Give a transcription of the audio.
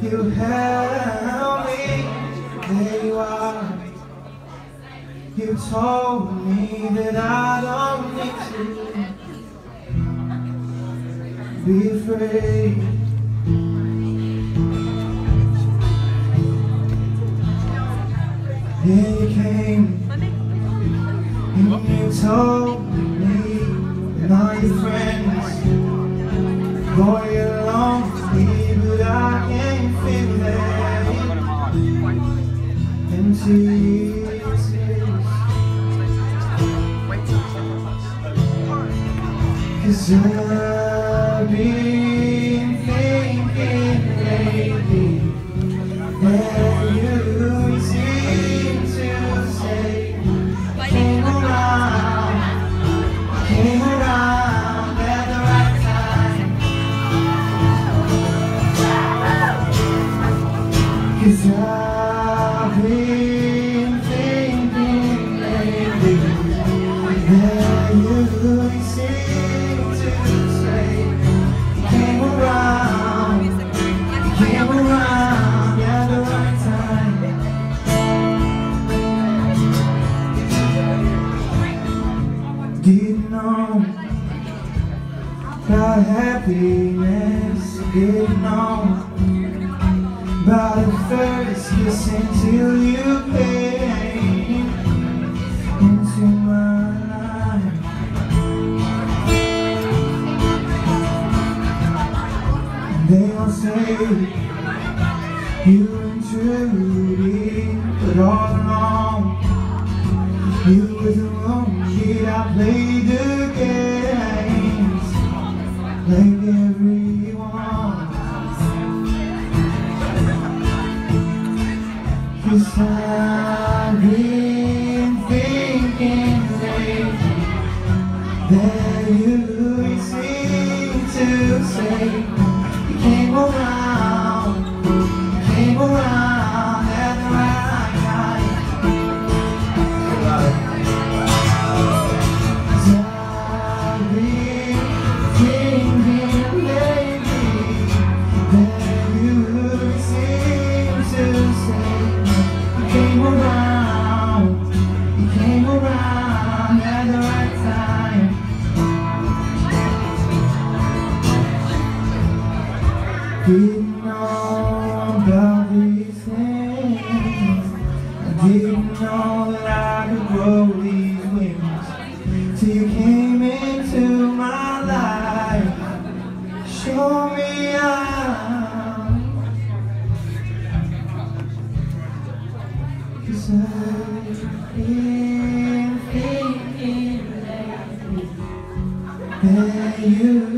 You held me, there you are. You told me that I don't need to be afraid. Yeah, you came and you told me and all your friends, boy, you're lonely, but I can't feel that empty space. 'Cause I've been thinking lately that you seem to say came around at the right time. 'Cause I've been thinking lately that you seem to say came around at the right time. Didn't know about happiness, didn't know about it first kiss until you came into my life. They all say you and Trudy, but all along you were the wrong kid. I played the games like everyone. 'Cause I've been thinking lately that you seem to say you came around at the right time. 'Cause I've been thinking lately that you seem to say you came around at the right time. Didn't know about these things. I didn't know that I could grow these wings till you came into my life. Show me how. 'Cause I've been thinking lately that you